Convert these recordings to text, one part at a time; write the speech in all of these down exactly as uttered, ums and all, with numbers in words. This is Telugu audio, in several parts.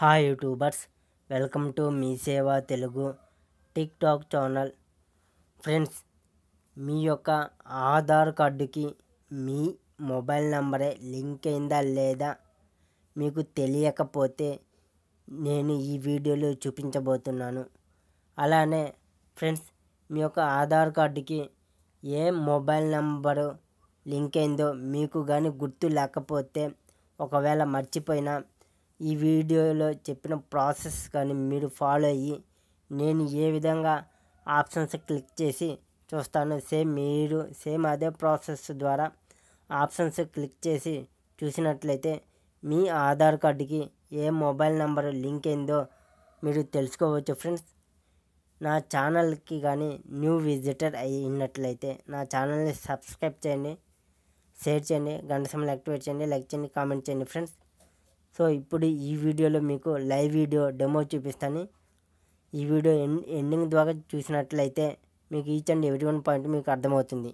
Hi YouTubers, welcome to Mee Seva Telugu TikTok channel. Friends, మీ యొక్క ఆధార్ కార్డుకి మీ మొబైల్ నంబరే లింక్ అయిందా లేదా మీకు తెలియకపోతే నేను ఈ వీడియోలో చూపించబోతున్నాను. అలానే ఫ్రెండ్స్, మీ యొక్క ఆధార్ కార్డుకి ఏ మొబైల్ నంబరు లింక్ అయిందో మీకు కానీ గుర్తు లేకపోతే, ఒకవేళ మర్చిపోయినా ఈ వీడియోలో చెప్పిన ప్రాసెస్ కానీ మీరు ఫాలో అయ్యి నేను ఏ విధంగా ఆప్షన్స్ క్లిక్ చేసి చూస్తాను, సేమ్ మీరు సేమ్ అదే ప్రాసెస్ ద్వారా ఆప్షన్స్ క్లిక్ చేసి చూసినట్లయితే మీ ఆధార్ కార్డుకి ఏ మొబైల్ నెంబర్ లింక్ అయిందో మీరు తెలుసుకోవచ్చు. ఫ్రెండ్స్, నా ఛానల్కి కానీ న్యూ విజిటర్ అయినట్లయితే నా ఛానల్ని సబ్స్క్రైబ్ చేయండి, షేర్ చేయండి, గంట సమయం యాక్టివేట్ చేయండి, లైక్ చేయండి, కామెంట్ చేయండి. ఫ్రెండ్స్, సో ఇప్పుడు ఈ వీడియోలో మీకు లైవ్ వీడియో డెమో చూపిస్తాను. ఈ వీడియో ఎండ్ ఎండింగ్ ద్వారా చూసినట్లయితే మీకు each and every one point మీకు అర్థమవుతుంది.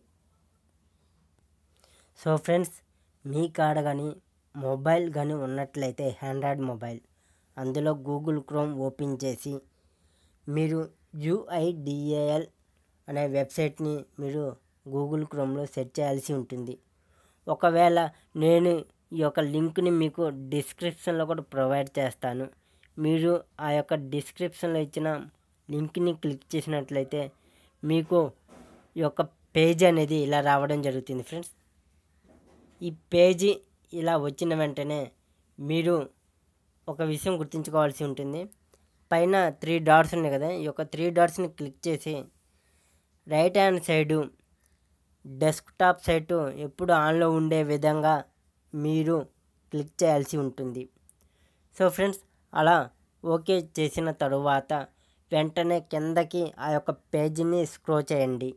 సో ఫ్రెండ్స్, మీ కాడ కానీ మొబైల్ కానీ ఉన్నట్లయితే ఆండ్రాయిడ్ మొబైల్, అందులో గూగుల్ క్రోమ్ ఓపెన్ చేసి మీరు యూఐడిఏఎల్ అనే వెబ్సైట్ని మీరు గూగుల్ క్రోమ్లో సెర్చ్ చేయాల్సి ఉంటుంది. ఒకవేళ నేను ఈ యొక్క లింక్ని మీకు డిస్క్రిప్షన్లో కూడా ప్రొవైడ్ చేస్తాను. మీరు ఆ యొక్క డిస్క్రిప్షన్లో ఇచ్చిన లింక్ని క్లిక్ చేసినట్లయితే మీకు ఈ యొక్క పేజీ అనేది ఇలా రావడం జరుగుతుంది. ఫ్రెండ్స్, ఈ పేజీ ఇలా వచ్చిన వెంటనే మీరు ఒక విషయం గుర్తుంచుకోవాల్సి ఉంటుంది. పైన త్రీ డాట్స్ ఉన్నాయి కదా, ఈ యొక్క త్రీ డాట్స్ని క్లిక్ చేసి right hand side desktop site ఎప్పుడు ఆన్లో ఉండే విధంగా మీరు క్లిక్ చేయాల్సి ఉంటుంది. సో ఫ్రెండ్స్, అలా ఓకే చేసిన తరువాత వెంటనే కిందకి ఆ యొక్క పేజీని స్క్రోల్ చేయండి.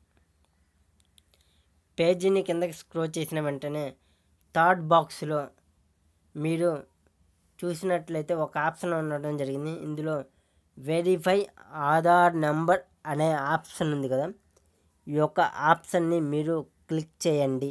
పేజీని కిందకి స్క్రోల్ చేసిన వెంటనే థర్డ్ బాక్స్లో మీరు చూసినట్లయితే ఒక ఆప్షన్ ఉండడం జరిగింది. ఇందులో వెరిఫై ఆధార్ నెంబర్ అనే ఆప్షన్ ఉంది కదా, ఈ యొక్క ఆప్షన్ని మీరు క్లిక్ చేయండి.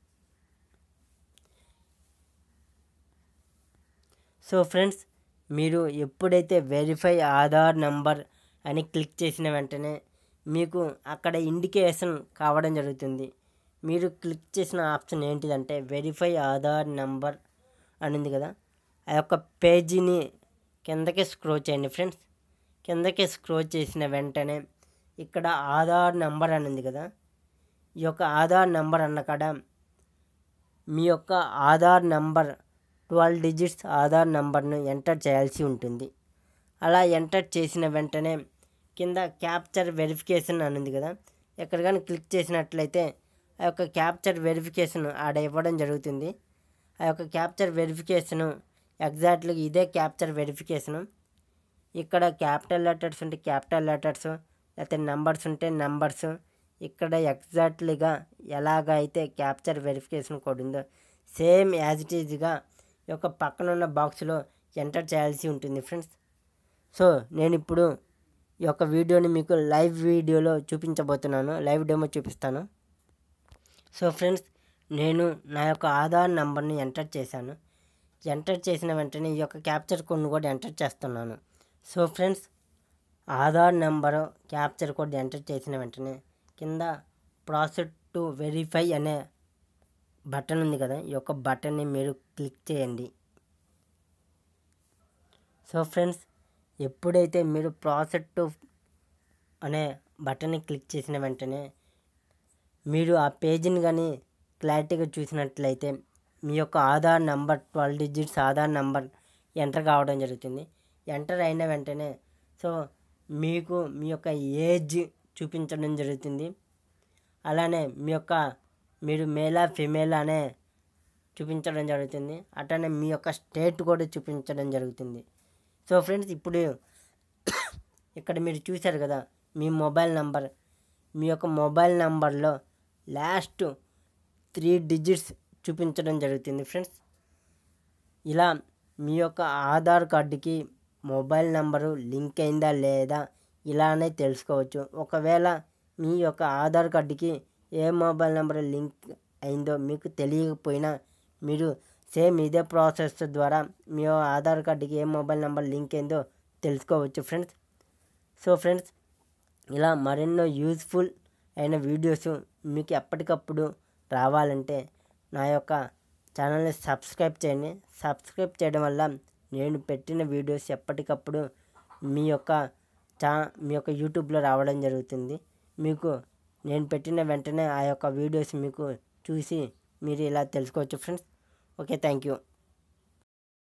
సో ఫ్రెండ్స్, మీరు ఎప్పుడైతే వెరిఫై ఆధార్ నెంబర్ అని క్లిక్ చేసిన వెంటనే మీకు అక్కడ ఇండికేషన్ కావడం జరుగుతుంది. మీరు క్లిక్ చేసిన ఆప్షన్ ఏంటిదంటే వెరిఫై ఆధార్ నెంబర్ అని ఉంది కదా, ఆ యొక్క పేజీని కిందకి స్క్రోల్ చేయండి. ఫ్రెండ్స్, కిందకి స్క్రోల్ చేసిన వెంటనే ఇక్కడ ఆధార్ నెంబర్ అని ఉంది కదా, ఈ యొక్క ఆధార్ నెంబర్ అన్న కాడ మీ యొక్క Aadhaar number twelve digits Aadhaar నెంబర్ను ఎంటర్ చేయాల్సి ఉంటుంది. అలా ఎంటర్ చేసిన వెంటనే కింద క్యాప్చర్ వెరిఫికేషన్ అని ఉంది కదా, ఎక్కడ కానీ క్లిక్ చేసినట్లయితే ఆ యొక్క క్యాప్చర్ వెరిఫికేషన్ ఆడ ఇవ్వడం జరుగుతుంది. ఆ యొక్క క్యాప్చర్ వెరిఫికేషను ఎగ్జాక్ట్లీ ఇదే క్యాప్చర్ వెరిఫికేషను. ఇక్కడ క్యాపిటల్ లెటర్స్ ఉంటే క్యాపిటల్ లెటర్స్, లేకపోతే నెంబర్స్ ఉంటే నెంబర్స్, ఇక్కడ ఎగ్జాక్ట్లీగా ఎలాగ అయితే క్యాప్చర్ వెరిఫికేషన్ కోడ్ ఉందో సేమ్ యాజ్ ఇట్ ఈజ్గా ఈ యొక్క పక్కన ఉన్న బాక్స్లో ఎంటర్ చేయాల్సి ఉంటుంది. ఫ్రెండ్స్, సో నేను ఇప్పుడు ఈ యొక్క వీడియోని మీకు లైవ్ వీడియోలో చూపించబోతున్నాను, లైవ్ డెమో చూపిస్తాను. సో ఫ్రెండ్స్, నేను నా యొక్క ఆధార్ నెంబర్ని ఎంటర్ చేశాను. ఎంటర్ చేసిన వెంటనే ఈ యొక్క క్యాప్చర్ కోడ్ని కూడా ఎంటర్ చేస్తున్నాను. So friends, Aadhaar number captcha code enter చేసిన వెంటనే కింద ప్రాసెస్ టు వెరిఫై అనే బటన్ ఉంది కదా, ఈ యొక్క బటన్ని మీరు క్లిక్ చేయండి. సో ఫ్రెండ్స్, ఎప్పుడైతే మీరు ప్రాసెస్ టు అనే బటన్ని క్లిక్ చేసిన వెంటనే మీరు ఆ పేజీని కానీ క్లారిటీగా చూసినట్లయితే మీ యొక్క Aadhaar number twelve digits Aadhaar number enter కావడం జరుగుతుంది. ఎంటర్ అయిన వెంటనే సో మీకు మీ యొక్క ఏజ్ చూపించడం జరుగుతుంది. అలానే మీ యొక్క మీరు మేలా ఫిమేల్ అనే చూపించడం జరుగుతుంది. అట్లనే మీ యొక్క స్టేట్ కూడా చూపించడం జరుగుతుంది. సో ఫ్రెండ్స్, ఇప్పుడు ఇక్కడ మీరు చూశారు కదా మీ మొబైల్ నంబర్, మీ యొక్క మొబైల్ నంబర్లో లాస్ట్ త్రీ డిజిట్స్ చూపించడం జరుగుతుంది. ఫ్రెండ్స్, ఇలా మీ యొక్క ఆధార్ కార్డుకి మొబైల్ నంబరు లింక్ అయిందా లేదా ఇలానే తెలుసుకోవచ్చు. ఒకవేళ మీ యొక్క ఆధార్ కార్డుకి ఏ మొబైల్ నెంబర్ లింక్ అయిందో మీకు తెలియకపోయినా మీరు సేమ్ ఇదే ప్రాసెస్ ద్వారా మీ ఆధార్ కార్డుకి ఏ మొబైల్ నెంబర్ లింక్ అయిందో తెలుసుకోవచ్చు ఫ్రెండ్స్. సో ఫ్రెండ్స్, ఇలా మరెన్నో యూజ్ఫుల్ అయిన వీడియోస్ మీకు ఎప్పటికప్పుడు రావాలంటే నా యొక్క ఛానల్ని సబ్స్క్రైబ్ చేయండి. సబ్స్క్రైబ్ చేయడం వల్ల నేను పెట్టిన వీడియోస్ ఎప్పటికప్పుడు మీ యొక్క చా మీ యొక్క యూట్యూబ్లో రావడం జరుగుతుంది. మీకు నేను పెట్టిన వెంటనే ఆ యొక్క వీడియోస్ మీకు చూసి మీరు ఇలా తెలుసుకోవచ్చు ఫ్రెండ్స్. Okay, thank you.